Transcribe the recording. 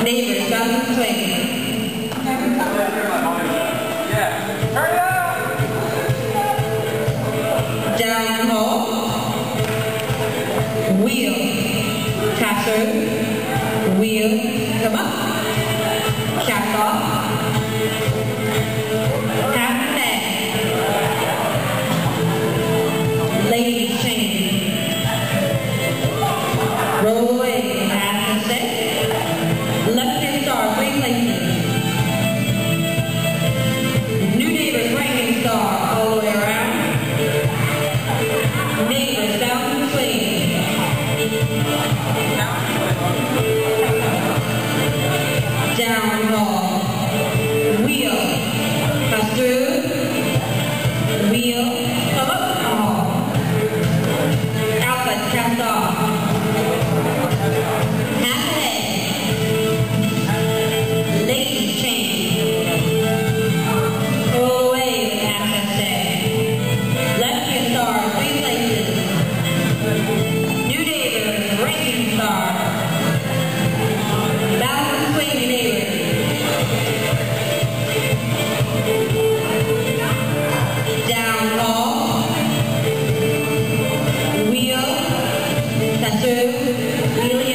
Neighbors, Guns and Swing. Yeah. Turn it out! Down hall. Wheel. Castle. Wheel. Come up. Shack off. Half neck. Ladies chain. Roll away. Half and set. Left hand star. 3 places. New neighbors. Right hand star. All the way around. Neighbors. Down to the swing. Down hall. Wheel. Pass through. Wheel. Come up the hall. Outside. Cast off. Half head. Ladies chain. Roll away with half and stay. Left hand star. 3 places. New neighbors. Right hand star. Balance and swing your neighbors. Down hall. Wheel. Pass through. Wheel again.